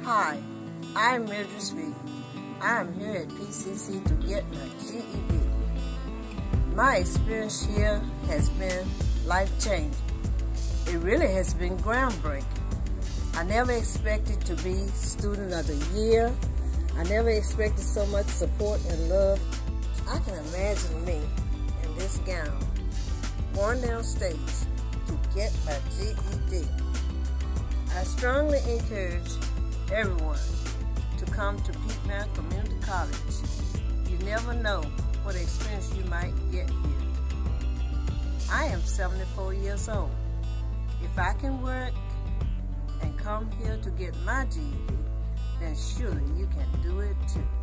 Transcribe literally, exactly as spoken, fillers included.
Hi, I'm Mildred Speed. I am here at P C C to get my G E D. My experience here has been life-changing. It really has been groundbreaking. I never expected to be Student of the Year. I never expected so much support and love. I can imagine me in this gown going down stage to get my G E D. I strongly encourage everyone to come to Peak Mountain Community College. You never know what experience you might get here. I am seventy-four years old. If I can work and come here to get my G E D, then surely you can do it too.